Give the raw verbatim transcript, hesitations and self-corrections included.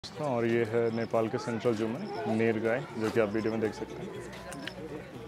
और ये है नेपाल के सेंट्रल जू में नीर गाय, जो कि आप वीडियो में देख सकते हैं।